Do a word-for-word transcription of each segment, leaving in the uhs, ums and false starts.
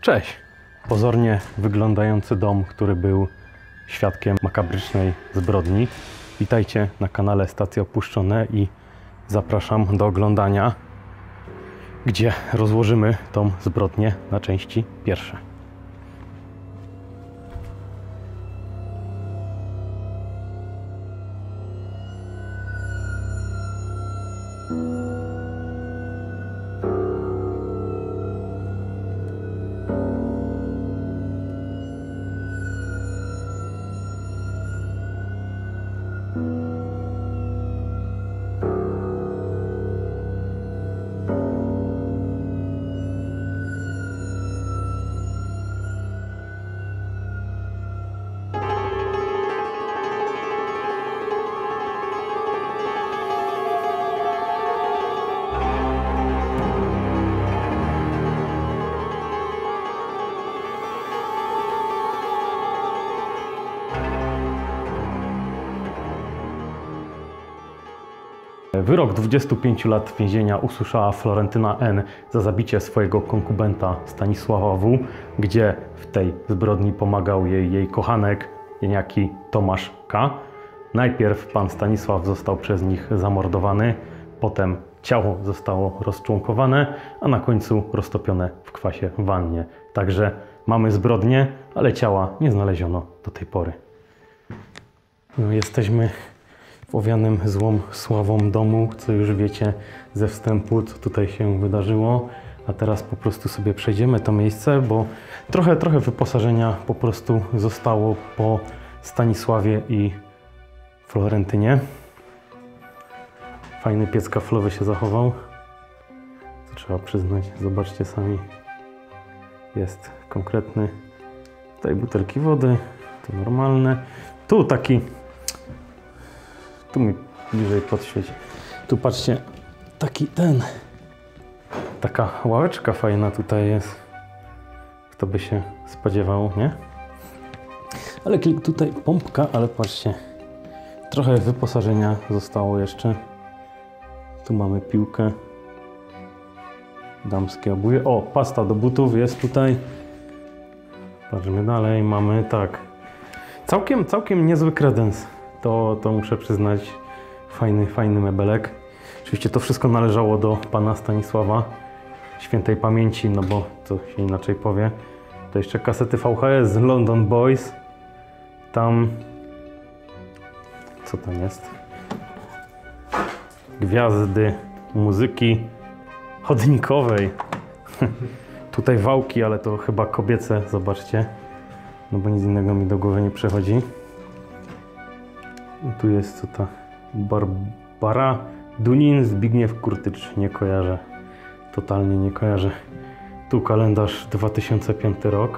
Cześć! Pozornie wyglądający dom, który był świadkiem makabrycznej zbrodni. Witajcie na kanale Stacje Opuszczone i zapraszam do oglądania, gdzie rozłożymy tą zbrodnię na części pierwsze. Wyrok dwudziestu pięciu lat więzienia usłyszała Florentyna N. za zabicie swojego konkubenta Stanisława W., gdzie w tej zbrodni pomagał jej jej kochanek, niejaki Tomasz K. Najpierw pan Stanisław został przez nich zamordowany, potem ciało zostało rozczłonkowane, a na końcu roztopione w kwasie w wannie. Także mamy zbrodnię, ale ciała nie znaleziono do tej pory. No, jesteśmy w owianym złą sławą domu, co już wiecie ze wstępu, co tutaj się wydarzyło. A teraz po prostu sobie przejdziemy to miejsce, bo trochę, trochę wyposażenia po prostu zostało po Stanisławie i Florentynie. Fajny piec kaflowy się zachował. To trzeba przyznać, zobaczcie sami. Jest konkretny. Tutaj butelki wody, to normalne. Tu taki Tu mi bliżej podświeci. Tu patrzcie, taki ten, taka ławeczka fajna tutaj jest. Kto by się spodziewał, nie? Ale tutaj pompka, ale patrzcie, trochę wyposażenia zostało jeszcze. Tu mamy piłkę, damskie obuje. O, pasta do butów jest tutaj. Patrzmy dalej, mamy tak. Całkiem, całkiem niezły kredens. To, to muszę przyznać, fajny, fajny mebelek. Oczywiście to wszystko należało do pana Stanisława, świętej pamięci, no bo to się inaczej powie. To jeszcze kasety V H S z London Boys. Tam, co tam jest? Gwiazdy muzyki chodnikowej. Tutaj wałki, ale to chyba kobiece, zobaczcie. No bo nic innego mi do głowy nie przychodzi. Tu jest co ta Barbara Dunin, Zbigniew Kurtycz, nie kojarzę, totalnie nie kojarzę. Tu kalendarz dwa tysiące piąty rok.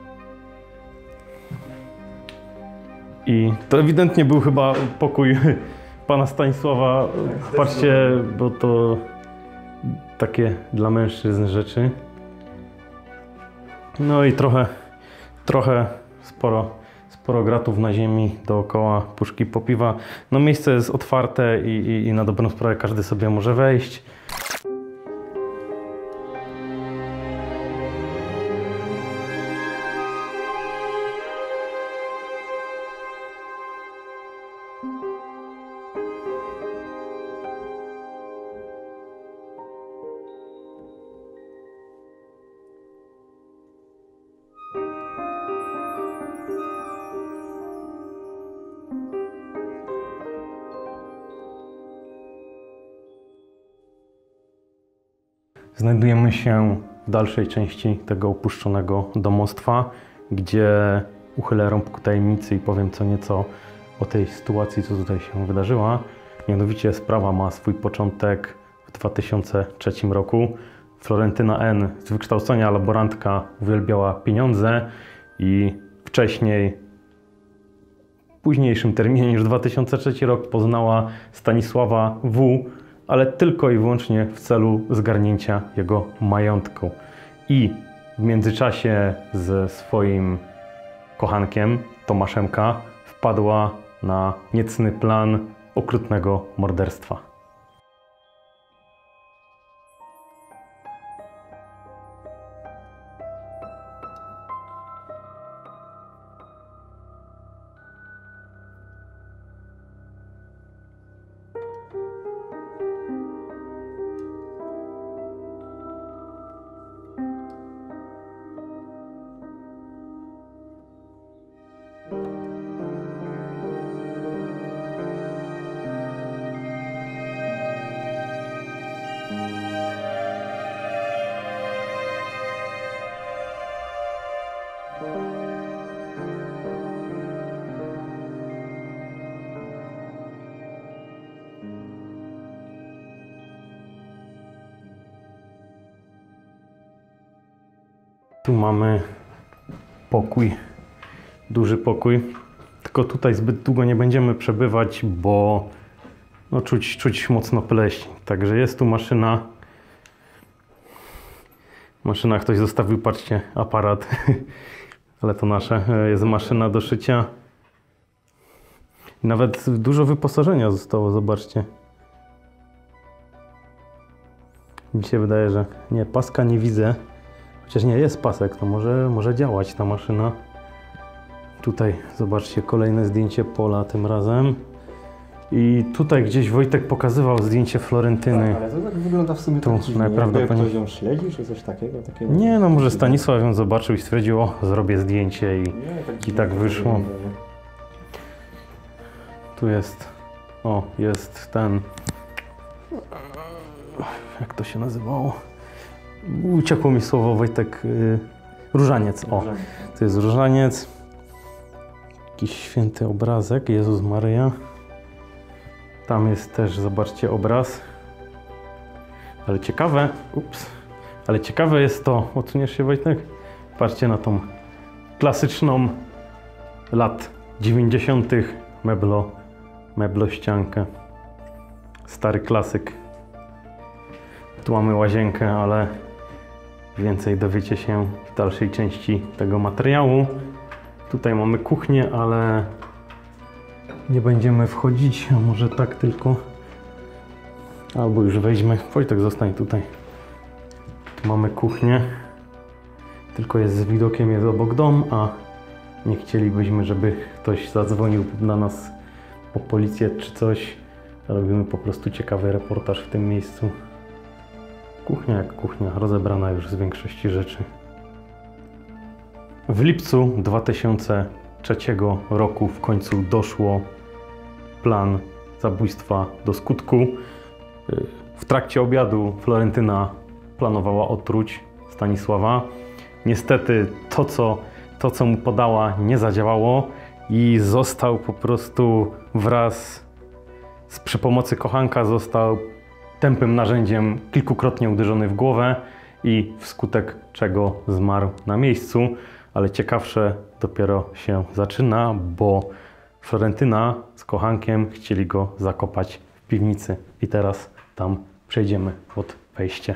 I to ewidentnie był chyba pokój pana Stanisława. Patrzcie, bo to takie dla mężczyzn rzeczy. No i trochę, trochę sporo Sporo gratów na ziemi, dookoła puszki po piwa. No miejsce jest otwarte i, i, i na dobrą sprawę każdy sobie może wejść. Znajdujemy się w dalszej części tego opuszczonego domostwa, gdzie uchylę rąb ku tajemnicy i powiem co nieco o tej sytuacji, co tutaj się wydarzyła. Mianowicie sprawa ma swój początek w dwa tysiące trzecim roku. Florentyna N. z wykształcenia laborantka uwielbiała pieniądze i wcześniej, w późniejszym terminie niż dwa tysiące trzeci rok, poznała Stanisława W., ale tylko i wyłącznie w celu zgarnięcia jego majątku. I w międzyczasie ze swoim kochankiem, Tomaszem K., wpadła na niecny plan okrutnego morderstwa. Tu mamy pokój, duży pokój. Tylko tutaj zbyt długo nie będziemy przebywać, bo no, czuć, czuć mocno pleśń. Także jest tu maszyna. Maszyna ktoś zostawił, patrzcie, aparat. Ale to nasze. Jest maszyna do szycia. Nawet dużo wyposażenia zostało, zobaczcie. Mi się wydaje, że nie, paska nie widzę. Chociaż nie, jest pasek, to może, może działać ta maszyna. Tutaj zobaczcie, kolejne zdjęcie pola tym razem. I tutaj gdzieś Wojtek pokazywał zdjęcie Florentyny. Tak, ale to tak wygląda w sumie tu tak dziwnie. najprawdopodobniej Ktoś ją śledzi, czy coś takiego? takiego nie, no może Stanisław ją zobaczył i stwierdził, o, zrobię zdjęcie i, nie, tak i tak wyszło. wygląda, nie? Tu jest, o, jest ten, jak to się nazywało? Uciekło mi słowo, Wojtek, y, różaniec, o, to jest różaniec. Jakiś święty obrazek, Jezus Maryja. Tam jest też, zobaczcie, obraz. Ale ciekawe, ups, ale ciekawe jest to, odsuniesz się, Wojtek? Patrzcie na tą klasyczną lat dziewięćdziesiątych meblo, meblościankę. Stary klasyk. Tu mamy łazienkę, ale więcej dowiecie się w dalszej części tego materiału. Tutaj mamy kuchnię, ale nie będziemy wchodzić, a może tak tylko. Albo już weźmy. Wojtek, zostań tutaj. Tu mamy kuchnię. Tylko jest z widokiem, jest obok dom, a nie chcielibyśmy, żeby ktoś zadzwonił na nas po policję czy coś. Robimy po prostu ciekawy reportaż w tym miejscu. Kuchnia jak kuchnia, rozebrana już z większości rzeczy. W lipcu dwa tysiące trzeciego roku w końcu doszło plan zabójstwa do skutku. W trakcie obiadu Florentyna planowała otruć Stanisława. Niestety to co, to, co mu podała, nie zadziałało i został po prostu wraz z przy pomocy kochanka został tępym narzędziem kilkukrotnie uderzony w głowę i wskutek czego zmarł na miejscu. Ale ciekawsze dopiero się zaczyna, bo Florentyna z kochankiem chcieli go zakopać w piwnicy. I teraz tam przejdziemy pod wejście.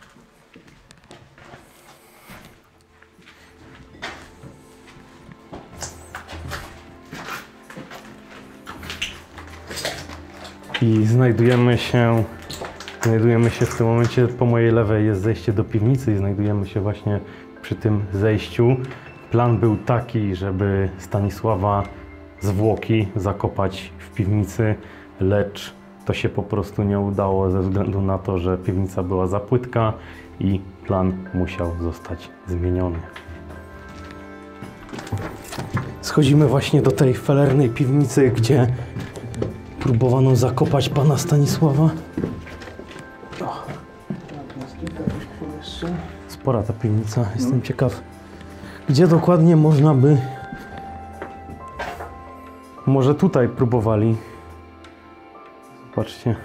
I znajdujemy się, znajdujemy się w tym momencie, po mojej lewej jest zejście do piwnicy i znajdujemy się właśnie przy tym zejściu. Plan był taki, żeby Stanisława zwłoki zakopać w piwnicy, lecz to się po prostu nie udało ze względu na to, że piwnica była za płytka i plan musiał zostać zmieniony. Schodzimy właśnie do tej felernej piwnicy, gdzie próbowano zakopać pana Stanisława. O. Spora ta piwnica, jestem ciekaw, gdzie dokładnie można by... Może tutaj próbowali. Zobaczcie.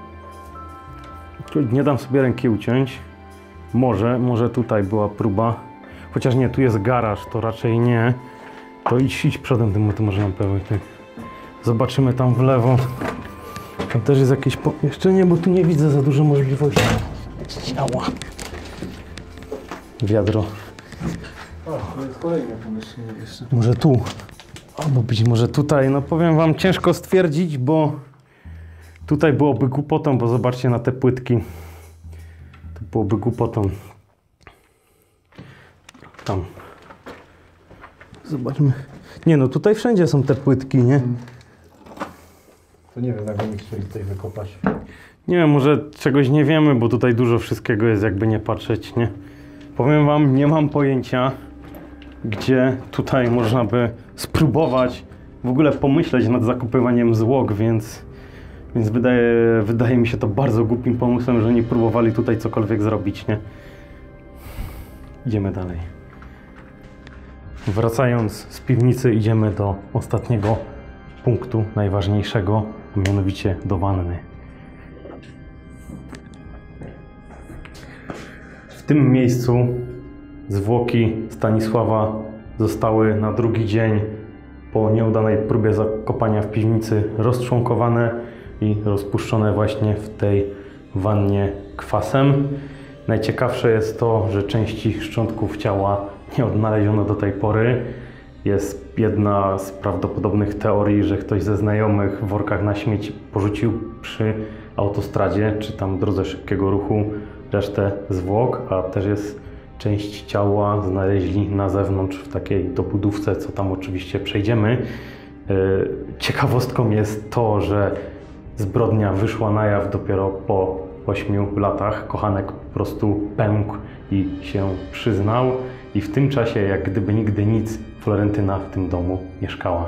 Nie dam sobie ręki uciąć. Może, może tutaj była próba. Chociaż nie, tu jest garaż, to raczej nie. To idź, idź przodem tym, to może na pewno. Tak. Zobaczymy tam w lewo. Tam też jest jakieś pomieszczenie, bo tu nie widzę za dużo możliwości ciała. Wiadro. O, to jest kolejne pomieszczenie jeszcze. Może tu. Albo być może tutaj. No powiem wam, ciężko stwierdzić, bo tutaj byłoby głupotą, bo zobaczcie na te płytki. To byłoby głupotą. Tam. Zobaczmy. Nie no, tutaj wszędzie są te płytki, nie? To nie wiem, jak oni chcieli tutaj wykopać. Nie wiem, może czegoś nie wiemy, bo tutaj dużo wszystkiego jest, jakby nie patrzeć, nie? Powiem wam, nie mam pojęcia, gdzie tutaj można by spróbować w ogóle pomyśleć nad zakupywaniem zwłok, więc, więc wydaje, wydaje mi się to bardzo głupim pomysłem, że nie próbowali tutaj cokolwiek zrobić, nie? Idziemy dalej. Wracając z piwnicy, idziemy do ostatniego punktu, najważniejszego, a mianowicie do wanny. W tym miejscu Zwłoki Stanisława zostały na drugi dzień po nieudanej próbie zakopania w piwnicy rozczłonkowane i rozpuszczone właśnie w tej wannie kwasem. Najciekawsze jest to, że części szczątków ciała nie odnaleziono do tej pory. Jest jedna z prawdopodobnych teorii, że ktoś ze znajomych w workach na śmieci porzucił przy autostradzie, czy tam drodze szybkiego ruchu resztę zwłok, a też jest część ciała znaleźli na zewnątrz w takiej dobudówce, co tam oczywiście przejdziemy. Ciekawostką jest to, że zbrodnia wyszła na jaw dopiero po ośmiu latach. Kochanek po prostu pękł i się przyznał. I w tym czasie, jak gdyby nigdy nic, Florentyna w tym domu mieszkała.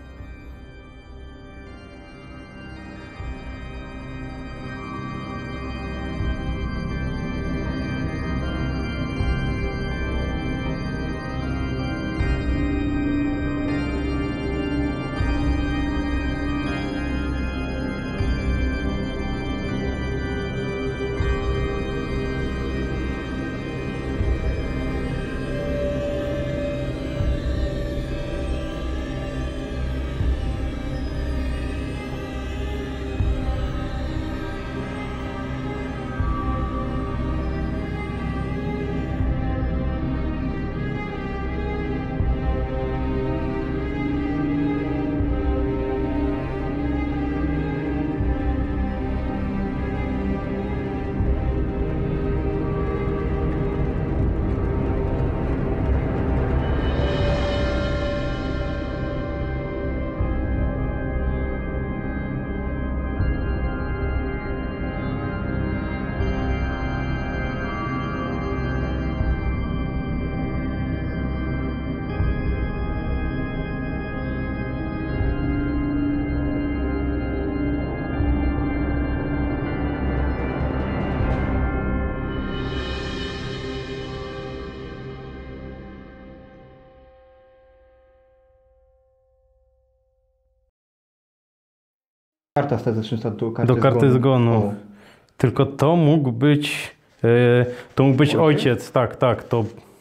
Karta statystyczna do karty, Do karty zgonu. zgonu. O. Tylko to mógł być, e, to mógł być Ojciec? ojciec, tak, tak, to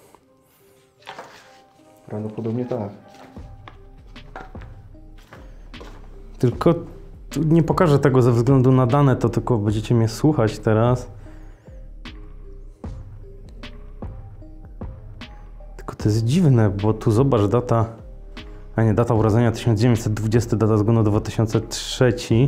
Prawdopodobnie tak. tylko tu nie pokażę tego ze względu na dane, to tylko będziecie mnie słuchać teraz. Tylko to jest dziwne, bo tu zobacz data, a nie, data urodzenia tysiąc dziewięćset dwudziesty, data zgonu dwa tysiące trzeci.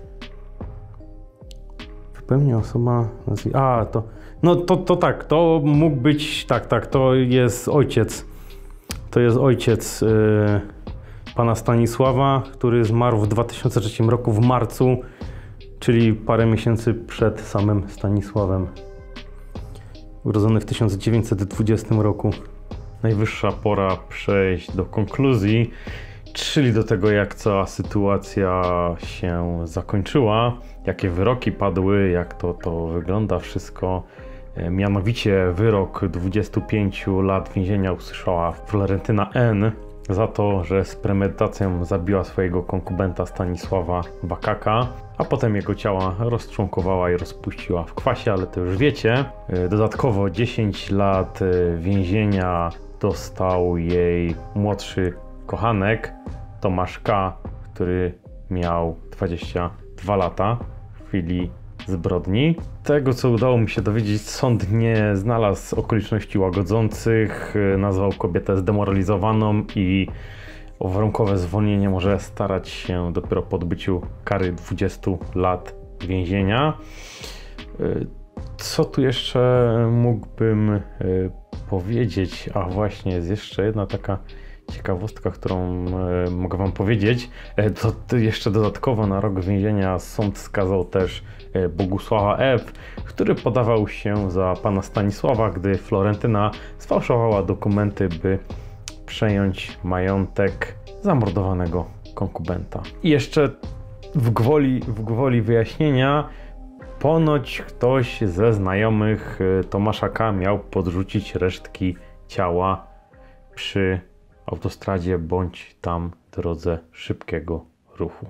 Wypełnia osoba, nazwi- a to, no to, to tak, to mógł być, tak, tak, to jest ojciec, to jest ojciec yy, pana Stanisława, który zmarł w dwa tysiące trzecim roku w marcu, czyli parę miesięcy przed samym Stanisławem. Urodzony w tysiąc dziewięćset dwudziestym roku. Najwyższa pora przejść do konkluzji, czyli do tego, jak cała sytuacja się zakończyła, jakie wyroki padły, jak to, to wygląda wszystko. Mianowicie wyrok dwudziestu pięciu lat więzienia usłyszała Florentyna N. za to, że z premedytacją zabiła swojego konkubenta Stanisława Bakaka, a potem jego ciała rozczłonkowała i rozpuściła w kwasie, ale to już wiecie. Dodatkowo dziesięć lat więzienia dostał jej młodszy kochanek Tomasz K., który miał dwadzieścia dwa lata w chwili zbrodni. Tego, co udało mi się dowiedzieć, sąd nie znalazł okoliczności łagodzących, nazwał kobietę zdemoralizowaną i o warunkowe zwolnienie może starać się dopiero po odbyciu kary dwudziestu lat więzienia. Co tu jeszcze mógłbym powiedzieć? A właśnie, jest jeszcze jedna taka ciekawostka, którą e, mogę wam powiedzieć. E, to, to jeszcze dodatkowo na rok więzienia sąd skazał też e, Bogusława F., który podawał się za pana Stanisława, gdy Florentyna sfałszowała dokumenty, by przejąć majątek zamordowanego konkubenta. I jeszcze w gwoli, w gwoli wyjaśnienia, ponoć ktoś ze znajomych Tomasza K. miał podrzucić resztki ciała przy autostradzie bądź tam drodze szybkiego ruchu.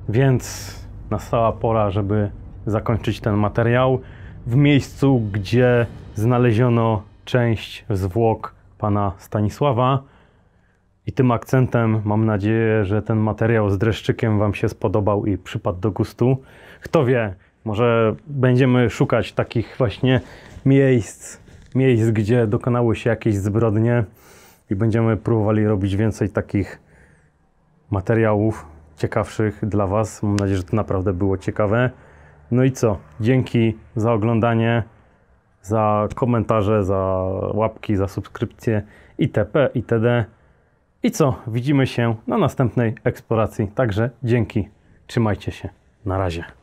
Więc nastała pora, żeby zakończyć ten materiał w miejscu, gdzie znaleziono część zwłok pana Stanisława. I tym akcentem mam nadzieję, że ten materiał z dreszczykiem wam się spodobał i przypadł do gustu. Kto wie, może będziemy szukać takich właśnie miejsc, miejsc, gdzie dokonały się jakieś zbrodnie i będziemy próbowali robić więcej takich materiałów ciekawszych dla was. Mam nadzieję, że to naprawdę było ciekawe. No i co? Dzięki za oglądanie, za komentarze, za łapki, za subskrypcje itp. itd. I co? Widzimy się na następnej eksploracji. Także dzięki. Trzymajcie się. Na razie.